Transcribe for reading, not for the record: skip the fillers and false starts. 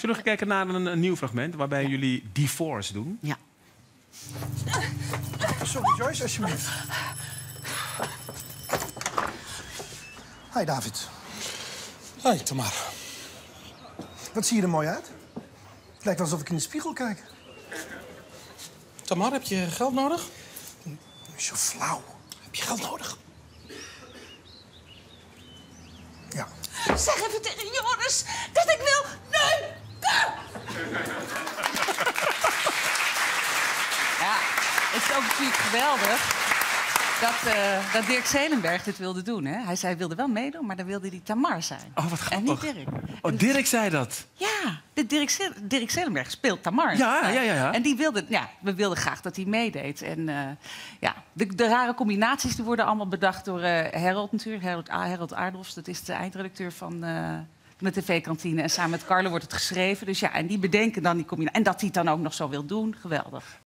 teruggekeken naar een nieuw fragment... waarbij jullie divorce doen. Ja. Sorry, Joyce, alsjeblieft. Hi, David. Hoi, Tamar. Wat zie je er mooi uit? Het lijkt wel alsof ik in de spiegel kijk. Tamar, heb je geld nodig? Zo flauw. Heb je geld nodig? Ja. Zeg even tegen Joris dat ik wil neuken! Ja, het is ook natuurlijk geweldig dat Dirk Zelenberg dit wilde doen. Hè? Hij zei, hij wilde wel meedoen, maar dan wilde hij Tamar zijn. Oh, wat en niet grappig. Dirk. Oh, Dirk zei dat. Ja, Dirk Zelenberg speelt Tamar. Ja. En we wilden graag dat hij meedeed. En de rare combinaties die worden allemaal bedacht door Harold natuurlijk. Harold Aardolfs, dat is de eindredacteur van de tv-kantine. En samen met Carlo wordt het geschreven. Dus ja, en die bedenken dan die combinatie. En dat hij het dan ook nog zo wil doen, geweldig.